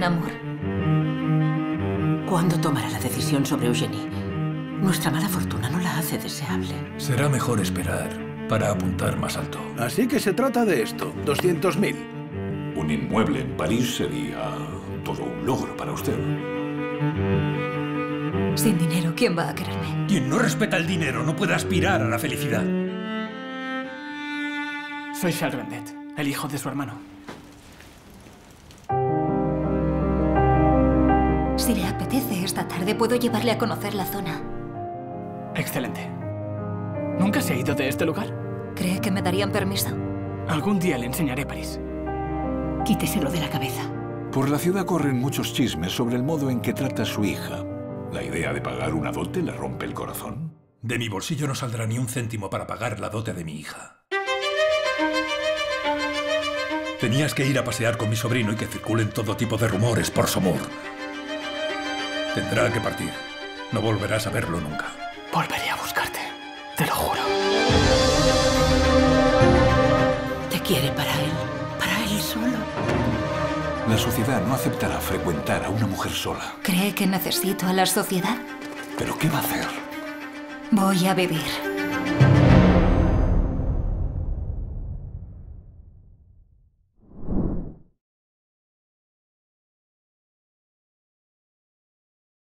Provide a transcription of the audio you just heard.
en amor. ¿Cuándo tomará la decisión sobre Eugenie? Nuestra mala fortuna no la hace deseable. Será mejor esperar para apuntar más alto. Así que se trata de esto, 200.000. Un inmueble en París sería todo un logro para usted. Sin dinero, ¿quién va a quererme? Quien no respeta el dinero no puede aspirar a la felicidad. Soy Charles Rendet, el hijo de su hermano. Si le apetece, esta tarde puedo llevarle a conocer la zona. Excelente. ¿Nunca se ha ido de este lugar? ¿Cree que me darían permiso? Algún día le enseñaré París. Quíteselo de la cabeza. Por la ciudad corren muchos chismes sobre el modo en que trata a su hija. ¿La idea de pagar una dote le rompe el corazón? De mi bolsillo no saldrá ni un céntimo para pagar la dote de mi hija. Tenías que ir a pasear con mi sobrino y que circulen todo tipo de rumores por Saumur. Tendrá que partir. No volverás a verlo nunca. Volveré a buscarte, te lo juro. Te quiere para él solo. La sociedad no aceptará frecuentar a una mujer sola. ¿Cree que necesito a la sociedad? ¿Pero qué va a hacer? Voy a vivir.